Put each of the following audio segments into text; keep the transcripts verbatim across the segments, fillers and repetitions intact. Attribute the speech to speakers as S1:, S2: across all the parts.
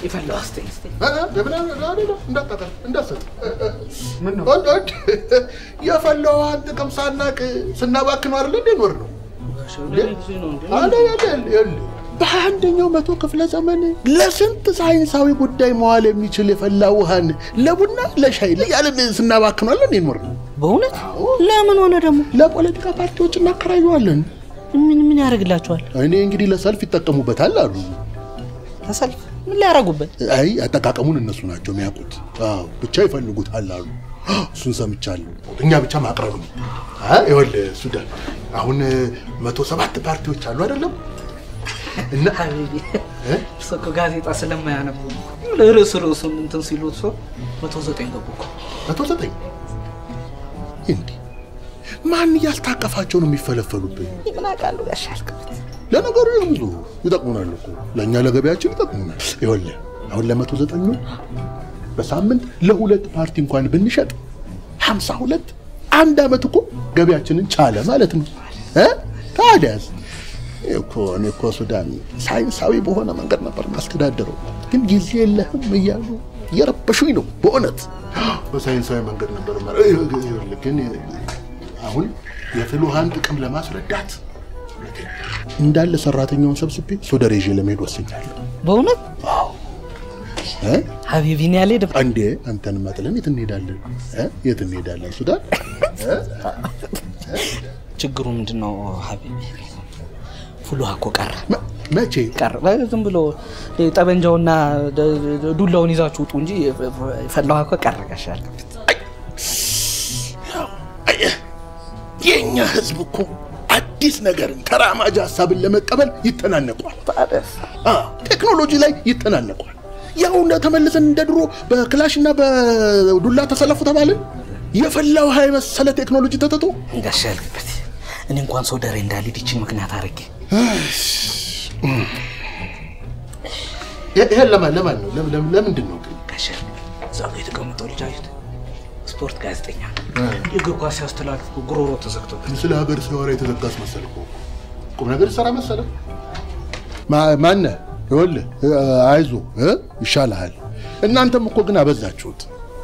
S1: يفلوا استي استي
S2: ها لبنا لا لا እንዳጣጣ እንዳሰጥ ምን ነው አንድ يفلوا አንተ ከምሳናቅ ስናባክ ነው አይደል እንዴ ኖር ነው አለ ያለ ያለ በአንደኛው መቶ ክፍለ ዘመን ለስንት ሳይንሳዊ ጉዳይ መዋል የሚችል የፈላ ውሃን ለቡና ለሻይ ለያለ ስናባክ ነው አይደል እንዴ ኖር ነው
S1: በእውነት ለምን ሆነ ደግሞ
S2: ለፖለቲካ ፓርቲዎች እናከራዩዋለን
S1: ምን ምን ያርግላቸዋል
S2: እኔ እንግዲህ ለሰልፍ ይጠቀሙበታል አሉ
S1: ለሰልፍ ምን ሊያረጉበት
S2: አይ አጠቃቀሙን እነሱ ናቸው የሚያውቁት አዎ ብቻ ይፈልጉታል አሉ እሱን ሰምቻለሁ እኛ ብቻ ማቅረብ ነው አይ ይኸውልህ ሱዳን አሁን መቶ ሰባት ፓርቲዎች አሉ አይደለም እና
S1: ሀቢቢ ሰኮ ጋዜጣ ስለማያነቡ ለርስ ርሱን እንትን ሲሉት ሰው መቶ ዘጠኝ ገቡኮ
S2: መቶ ዘጠኝ እንዴ ማን ያስታቀፋቸው ነው የሚፈለፈሉብኝ
S1: ይብናቃሉ ያሻልከበት
S2: ለነገሩ ይምዙ ይጠቅሙናል እኮ ለኛ ለገበያችን ይጠቅሙናል ይኸውልህ አሁን ለመቶ ዘጠኝ በሳምንት ለሁለት ፓርቲ እንኳን ብንሸጥ ሃምሳ ሁለት አንድ አመት እኮ ገበያችንን ቻለ ማለት ነው እ ታዲያስ እኮ እኔ እኮ ሱዳን ሳይንሳዊ በሆነ መንገድ ነበር ማስተዳደረው ግን ጊዜ የለህም እያሉ የረበሹኝ ነው በእውነት በሳይንሳዊ መንገድ ነበር ማለት ግን አሁን የፍሉሃን ጥቅም ለማስረዳት እንዳለ ሰራተኛውን ሰብስቤ ሶደሬጅ ለመሄድ ወስኛለሁ
S1: በእውነት
S2: አዎ እ
S1: ሀቢቢን ያለ ደም
S2: አንዴ አንተን ማጥለን የት እንሄዳለን እ የት እንሄዳለን ሱዳን
S1: ችግሩ ምንድነው ሀቢቢ ፍሉሃ እኮ ቀረ
S2: መቼ
S1: ቀረ ዝም ብሎ ጠበንጃውና ዱላውን ይዛችሁ ውጡ እንጂ ፈላው እኮ ቀረ ጋሻል
S2: የኛ ህዝብ እኮ አዲስ ነገር ተራማጅ ሐሳብን ለመቀበል ይተናነቋል
S1: ታደስ
S2: አ ቴክኖሎጂ ላይ ይተናነቋል ያው እንደተመለሰን እንደድሮ በክላሽና በዱላ ተሰለፉ ተባለ የፈላው ሃይ መሰለ ቴክኖሎጂ ተተቶ
S1: ጋሻልበት እኔ እንኳን ሶደሬ እንዳልሄድ ይቺ ምክንያት አርጌ
S2: ይሄ ለማን ለማን ነው ለምን ለምንድን ነው
S1: ጋሻል ዛሬ የተቀመጠው ልጅ አይት ስፖርት ጋዜጠኛ የእግር ኳስ ያስተላልፍ ጉሮሮ ተዘግቶበት
S2: ስለ ሀገር ሲወራ የተዘጋስ መሰለህ ቁም ነገር ሰራ መሰለህ ማን ይኸውልህ አይዞ ይሻላል እናንተም እኮ ግን አበዛችሁት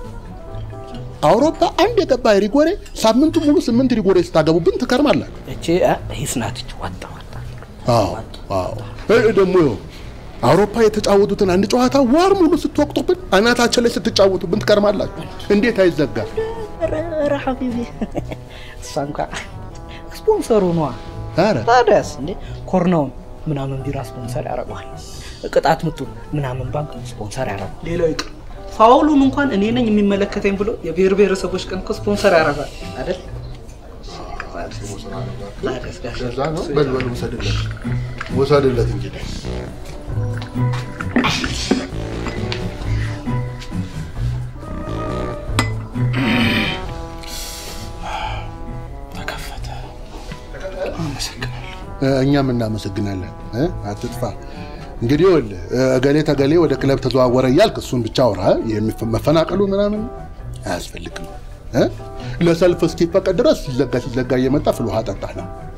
S2: አውሮፓ አንድ የገባ ሪጎሬ ሳምንቱ ሙሉ ስምንት ሪጎሬ ስታገቡብን ትከርማላችሁ
S1: እቺ ሂስናት ወጣ ወጣ
S2: አዎ አዎ ደግሞ አውሮፓ የተጫወቱትን አንድ ጨዋታ ዋር ሙሉ ስትወቅጡብን አናታችን ላይ ስትጫወቱብን ትከርማላችሁ እንዴት አይዘጋ
S1: ረሐቢቢ ሳንካ ስፖንሰሩ ነው
S2: አረ
S1: ታዲያስ እንዴ ኮርናውን ምናምን ቢራ ስፖንሰር ያደርጋል ቅጣት ምቱ ምናምን ባንክ ስፖንሰር ያደርጋል ሌላው ይቅር ፋውሉን እንኳን እኔ ነኝ የሚመለከተኝ ብሎ የብሔር ብሔረሰቦች ቀን ስፖንሰር ያደርጋል አይደል
S2: ለዛ ነው በልበሉ ወሰደለት ወሰደለት እንግዲህ
S1: ተከፈተ
S2: እኛም እናመሰግናለን እ አትጥፋ እንግዲህ ወለ እገሌ ተገሌ ወደ ክለብ ተዘዋወረ ይያልክ እሱን ብቻ አውራ የሚፈመፈናቀሉ ምናምን አያስፈልግም እ ለሰልፍ እስኪፈቀድ ድረስ ሲዘጋ ሲዘጋ እየመጣ ፍሉሃ ጠጣ ነው